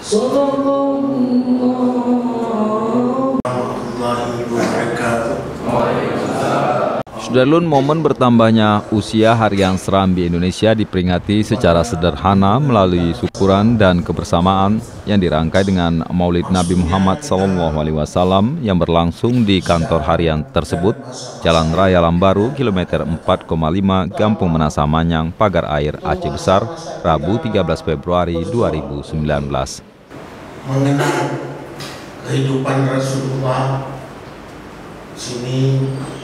Sudarlun, momen bertambahnya usia harian Serambi Indonesia diperingati secara sederhana melalui syukuran dan kebersamaan yang dirangkai dengan Maulid Nabi Muhammad SAW yang berlangsung di kantor harian tersebut, Jalan Raya Lambaru, kilometer 4,5, Gampung Menasa Manyang, Pagar Air, Aceh Besar, Rabu 13 Februari 2019. Mengenal kehidupan Rasulullah, sini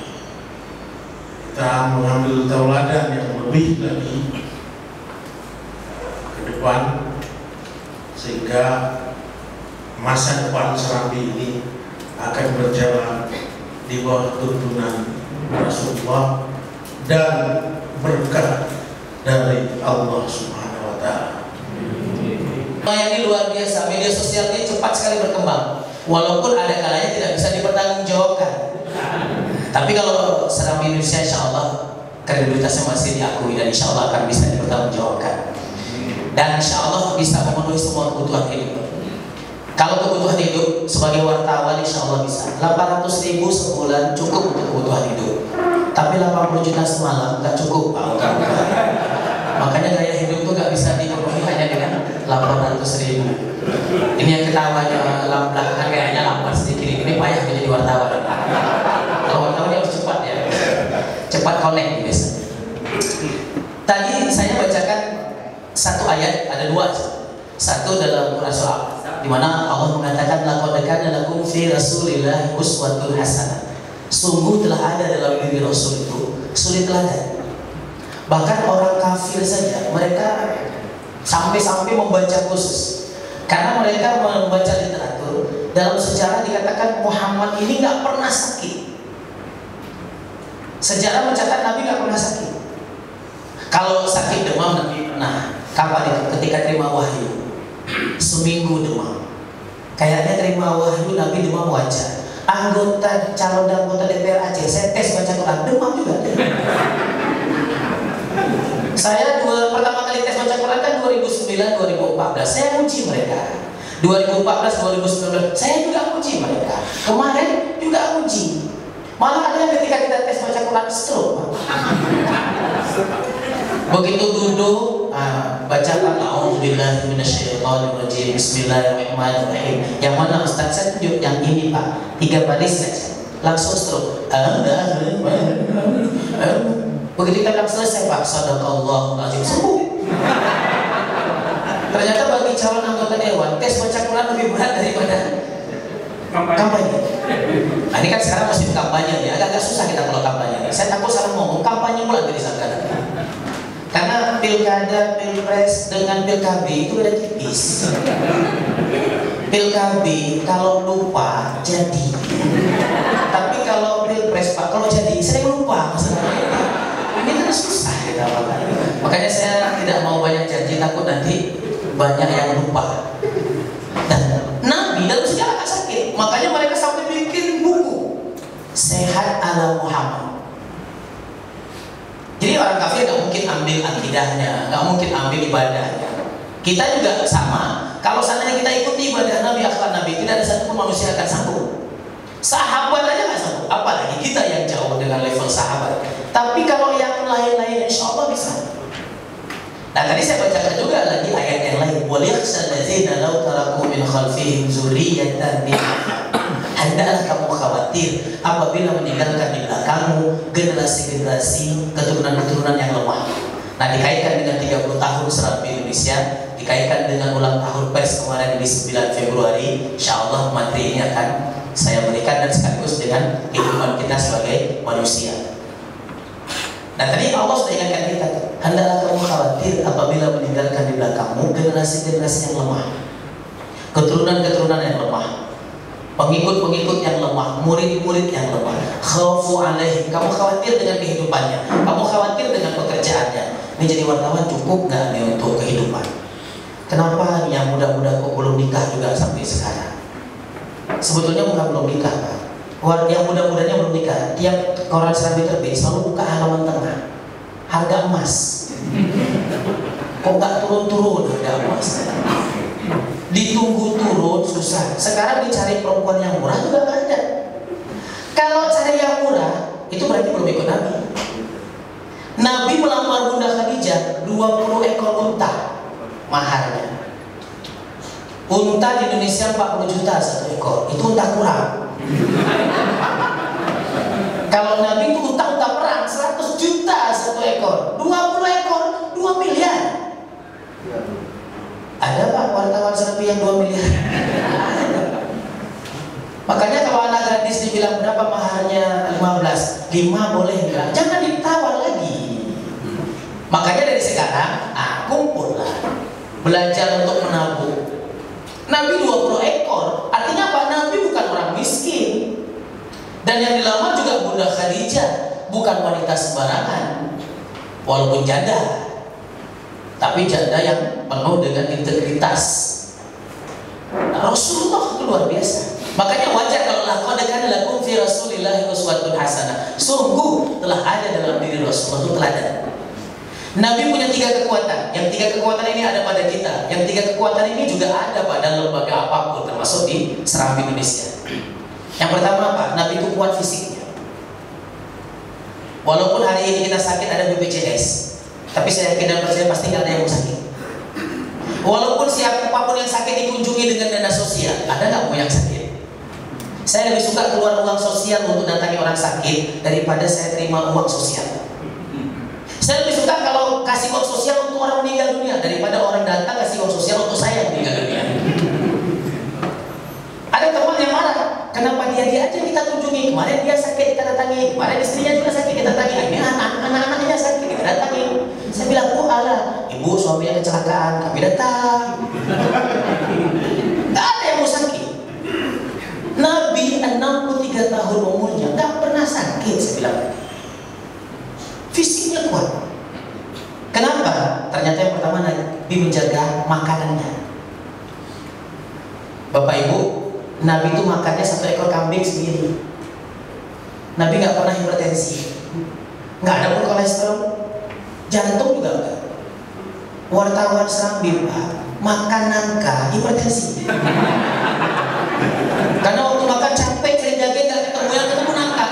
kita mengambil tauladan yang lebih lagi ke depan, sehingga masa depan Serambi ini akan berjalan di bawah tuntunan Rasulullah dan berkah dari Allah Subhanahu wa Ta'ala. Ini luar biasa, media sosial ini cepat sekali berkembang, walaupun ada kalanya tidak bisa dipertanggungjawabkan. Tapi kalau Serambi Indonesia, insya Allah kredibilitasnya masih diakui dan insya Allah akan bisa dipertanggungjawabkan. Dan insya Allah bisa memenuhi semua kebutuhan hidup. Kalau kebutuhan hidup sebagai wartawan, insya Allah bisa. 800.000 sebulan cukup untuk kebutuhan hidup. Tapi 80 juta semalam nggak cukup, Pak. Makanya gaya hidup itu nggak bisa dipenuhi hanya dengan 800.000. Ini yang ketawanya belakangan kayaknya lambat sedikit. Ini payah menjadi wartawan. Kalau wartawan harus cepat ya, cepat connect biasanya. Tadi saya bacakan satu ayat, ada dua. Satu dalam Quran surah, di mana Allah mengatakan laqad kana lakum fi Rasulillah uswatun hasanah. Sungguh telah ada dalam diri Rasul itu suri teladan. Bahkan orang kafir saja mereka sampai membaca khusus, karena mereka membaca literatur. Dalam sejarah dikatakan Muhammad ini nggak pernah sakit. Sejarah mencatat Nabi nggak pernah sakit. Kalau sakit demam Nabi pernah. Kapan itu? Ketika terima wahyu. Seminggu demam. Kayaknya terima wahyu Nabi demam wajar. Calon anggota DPR Aceh, saya tes baca Quran, demam juga. Saya pertama kali tes baca Quran kan 2009-2014. Saya uji mereka. 2014-2019 saya juga uji mereka. Kemarin juga uji. Malah ada yang ketika kita tes baca Quran stroke. Begitu duduk, bacakan A'udzubillahi minasyaitonirrajim, Bismillahirrahmanirrahim. Yang mana Ustaz saya tunjuk yang ini Pak, 3 baris saja, langsung stroke. Begitu kita bilang selesai Pak, Sadaqallahul Azim, sembuh. Ternyata bagi calon anggota dewan, tes baca Quran lebih berat daripada kampanye. Nah, ini kan sekarang musim kampanye ya, agak susah kita kalau kampanye. Saya takut salah ngomong, kampanye pula jadi sangka. Karena pilkada, pilpres dengan pilkab itu beda tipis. Pilkab kalau lupa jadi, tapi kalau pilpres Pak kalau jadi sering lupa masalahnya. Ini kan susah kita makanya saya tidak mau banyak janji, takut nanti banyak yang lupa. Dan Nabi dalam sejarah gak sakit, makanya mereka sampai bikin buku Sehat ala Muhammad. Jadi orang kafir gak mungkin ambil akidahnya, gak mungkin ambil ibadahnya. Kita juga sama. Kalau seandainya kita ikuti ibadah Nabi, akhlak Nabi, tidak ada satupun manusia akan sanggup. Sahabat aja gak sanggup, apalagi kita yang jauh dengan level sahabat. Tapi kalau yang lain-lain insya Allah bisa. Nah tadi saya bacakan juga lagi ayat yang lain. وَلِيَخْشَى الَّذِينَ لَوْ تَرَكُوا مِنْ خَلْفِهِمْ ذُرِّيَّةً ضِعَافًا. Hendaklah kamu khawatir apabila meninggalkan di belakangmu generasi-generasi keturunan-keturunan yang lemah. Nah dikaitkan dengan 30 tahun Serambi Indonesia, dikaitkan dengan ulang tahun pers kemarin di 9 Februari. Insya Allah materi ini akan saya berikan dan sekaligus dengan kehidupan kita sebagai manusia. Nah tadi Allah sudah ingatkan kita, hendaklah kamu khawatir apabila meninggalkan di belakangmu generasi-generasi yang lemah, keturunan-keturunan yang lemah, pengikut-pengikut yang lemah, murid-murid yang lemah. Khawfu alaihim, kamu khawatir dengan kehidupannya, kamu khawatir dengan pekerjaannya. Ini jadi wartawan cukup nggak nih untuk kehidupan? Kenapa yang muda-muda kok belum nikah juga sampai sekarang? Sebetulnya bukan belum nikah Pak. Yang muda-mudanya belum nikah. Tiap koran Serambi terbit selalu buka halaman tengah, harga emas. Kok nggak turun-turun harga emas? ditunggu turun susah. Sekarang dicari perempuan yang murah juga nggak ada. Kalau cari yang murah itu berarti belum ikut Nabi. Nabi melamar Bunda Khadijah 20 ekor unta maharnya. Unta di Indonesia 40 juta satu ekor, itu unta kurang. Kalau Nabi itu unta perang 100 juta satu ekor, 20 ekor 2 miliar. Ada Pak wartawan Serbi yang 2 miliar? Makanya kalau anak gadis dibilang berapa maharnya 15, 5 boleh enggak? Jangan ditawar lagi. Makanya dari sekarang, kumpullah, belajar untuk menabung. Nabi 20 ekor, artinya apa? Nabi bukan orang miskin. Dan yang dilamar juga Bunda Khadijah, bukan wanita sembarangan, walaupun janda, tapi janda yang penuh dengan integritas. Nah, Rasulullah itu luar biasa. Makanya wajar kalau laqad kana lakum fi Rasulillahi uswatun hasanah. Sungguh telah ada dalam diri Rasulullah itu teladan. Nabi punya 3 kekuatan. Yang 3 kekuatan ini ada pada kita. Yang 3 kekuatan ini juga ada pada lembaga apapun, termasuk di Serambi Indonesia. Yang pertama apa? Nabi itu kuat fisiknya. Walaupun hari ini kita sakit ada BPJS, tapi saya yakin dan percaya pasti nggak ada yang mau sakit. Walaupun siapapun yang sakit dikunjungi dengan dana sosial, ada nggak mau yang sakit? Saya lebih suka keluar uang sosial untuk datangi orang sakit daripada saya terima uang sosial. Saya lebih suka kalau kasih uang sosial untuk orang meninggal dunia daripada orang datang kasih uang sosial untuk saya yang meninggal dunia. Ada teman yang marah, kenapa dia aja kita kunjungi? Kemarin dia sakit kita datangi, kemarin istrinya juga sakit kita datangi, ini anak-anaknya sakit kita datangi. Saya bilang, oh Allah, ibu suaminya kecelakaan, kami datang. Gak ada yang mau sakit. Nabi 63 tahun umurnya gak pernah sakit, saya bilang. Fisiknya kuat. Kenapa? Ternyata yang pertama Nabi menjaga makanannya. Bapak Ibu, Nabi itu makannya 1 ekor kambing sendiri. Nabi nggak pernah hipertensi, nggak ada pun kolesterol, jantung juga enggak. Wartawan Serambi Pak, makan nangka hipertensi. Karena waktu makan capek cari daging nggak ketemu, yang ketemu nangka.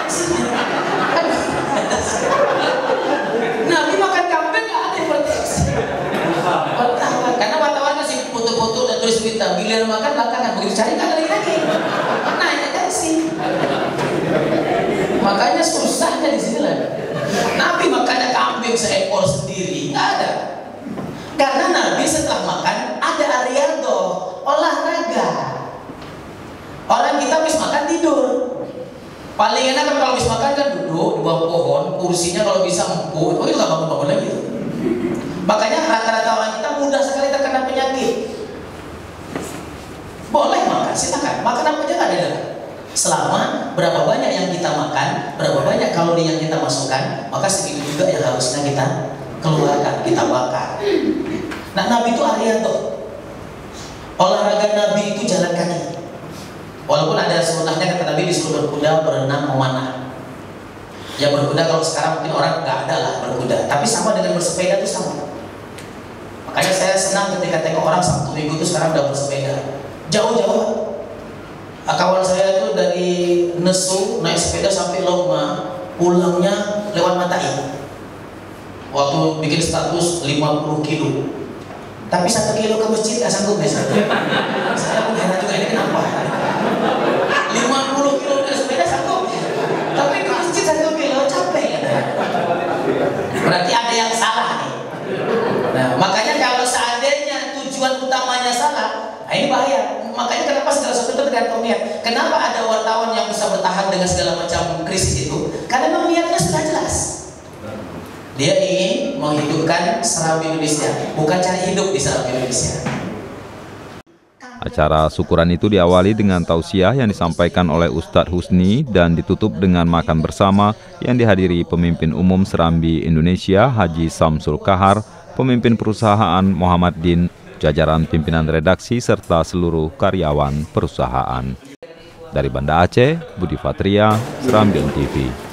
Nabi makan kambing nggak ada hipertensi. Karena wartawan masih foto-foto dan tulis berita, giliran makan belakangan, begitu cari nggak lagi. Nah ini tensi. Makanya susahnya di sini lah. Nabi makannya kambing seekor sendiri nggak ada. Karena Nabi setelah makan ada ariado, olahraga. Orang kita habis makan tidur. Paling enak kan kalau habis makan kan duduk di bawah pohon, kursinya kalau bisa empuk, itu nggak bangun-bangun lagi. Makanya rata-rata orang kita mudah sekali terkena penyakit. Boleh makan, silakan. Makan apa aja nggak ada. Selama berapa banyak yang kita makan, berapa banyak kalori yang kita masukkan, maka segitu juga yang harusnya kita keluarkan, kita bakar. Nah, Nabi itu arianto. Olahraga Nabi itu jalan kaki. Walaupun ada sunnahnya, kata Nabi disuruh berkuda, berenang, memanah. Ya berkuda kalau sekarang mungkin orang nggak ada lah berkuda, tapi sama dengan bersepeda itu sama. Makanya saya senang ketika tengok orang Sabtu Minggu itu sekarang udah bersepeda jauh-jauh. Kawan saya itu dari Nesu naik sepeda sampai Loma, pulangnya lewat Matai. Waktu bikin status 50 kilo, tapi 1 kilo ke masjid nggak sanggup ya. Saya pun heran juga, ini kenapa 50 kilo naik sepeda sanggup, tapi ke masjid 1 kilo capek ya. Berarti ada yang salah nih. Nah, makanya kalau seandainya tujuan utamanya salah, nah ini bahaya. Makanya kenapa segala sesuatu itu tergantung niat. Kenapa ada wartawan yang bisa bertahan dengan segala macam krisis itu? Karena memang niatnya sudah jelas. Dia ingin menghidupkan Serambi Indonesia, bukan cari hidup di Serambi Indonesia. Acara syukuran itu diawali dengan tausiah yang disampaikan oleh Ustadz Husni dan ditutup dengan makan bersama yang dihadiri pemimpin umum Serambi Indonesia Haji Samsul Kahar, pemimpin perusahaan Muhammad Din, jajaran pimpinan redaksi serta seluruh karyawan perusahaan. Dari Banda Aceh, Budi Fatria, Serambi TV.